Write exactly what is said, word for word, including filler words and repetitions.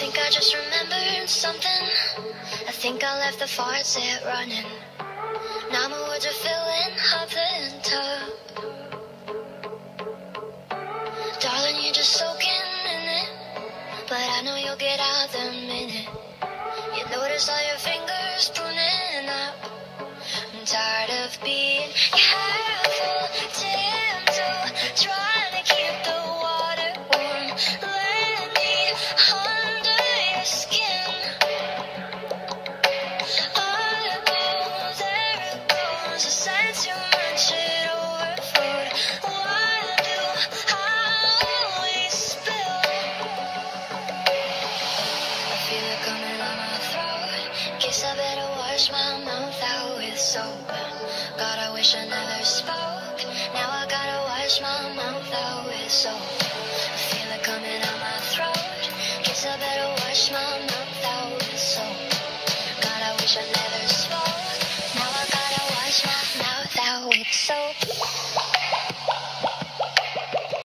think I just remembered something. I think I left the faucet running. Now my words are filling up the tub. Darling, you're just soaking in it, but I know you'll get out the minute you notice all your fingers pruning up. I'm tired of being careful, gentle, trying to keep the water warm. Let me under your skin. Oh, there it goes. The sense you munch it overflowed. Why do I always spill? I feel it coming on my throat. Guess I better wash my mouth out with soap. God, I wish I never spoke. Now I gotta wash my mouth out with soap. I feel it coming on my throat. Guess I better wash my mouth out with soap. God, I wish I never spoke. Now I gotta wash my mouth out with soap.